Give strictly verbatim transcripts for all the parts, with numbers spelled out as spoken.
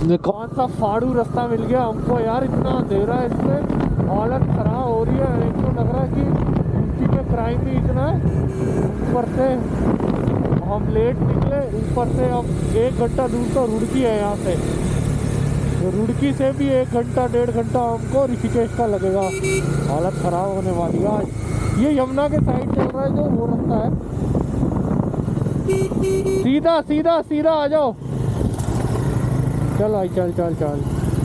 ये कौन सा फाड़ू रास्ता मिल गया हमको यार, इतना अंधेरा है इसमें, हालत खराब हो रही है। एक तो लग रहा है कि यूपी में क्राइम भी इतना है, ऊपर से हम लेट निकले, ऊपर से अब एक घंटा दूर तो रुड़की है यहाँ से, रुड़की से भी एक घंटा डेढ़ घंटा हमको ऋषिकेश का लगेगा। हालत ख़राब होने वाली है आज। ये यमुना के साइड चल रहा है जो वो रास्ता है, सीधा सीधा सीधा आ जाओ। चल आई चल चल चल।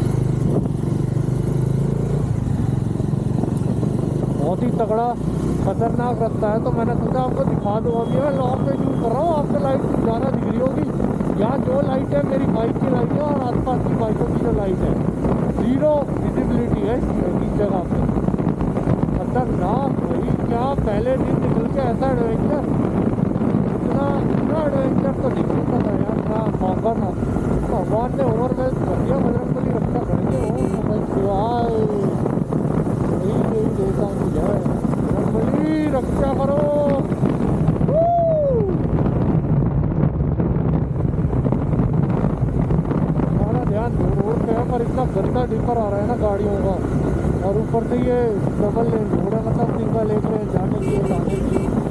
बहुत ही तगड़ा खतरनाक रास्ता है, तो मैंने सोचा आपको दिखा दूँ। अभी मैं लॉन्ग में यूज़ कर रहा हूँ, आपको लाइट ज़्यादा दिख रही होगी। यहाँ जो लाइट है मेरी बाइक की लाइट है और आसपास की बाइकों की जो लाइट है, जीरो विजिबिलिटी है इस जगह पे। खतरनाक भाई, क्या पहले दिन निकल के ऐसा एडवेंचर, इतना इतना एडवेंचर तो निकल सकता है यार, ना मौका ना भगवान ने ओवरवेल कर दिया। बजरंगबली रक्षा करेंगे, वो समझ शिवाय यही यही देता हूँ जय बजरंगबली रक्षा करो। हमारा ध्यान रोड पे है, पर इतना गंदा डिपर आ रहा है ना गाड़ियों का, और ऊपर से ये डबल लेन रोड है, मतलब सिंगल एक लेन जाने की आने की।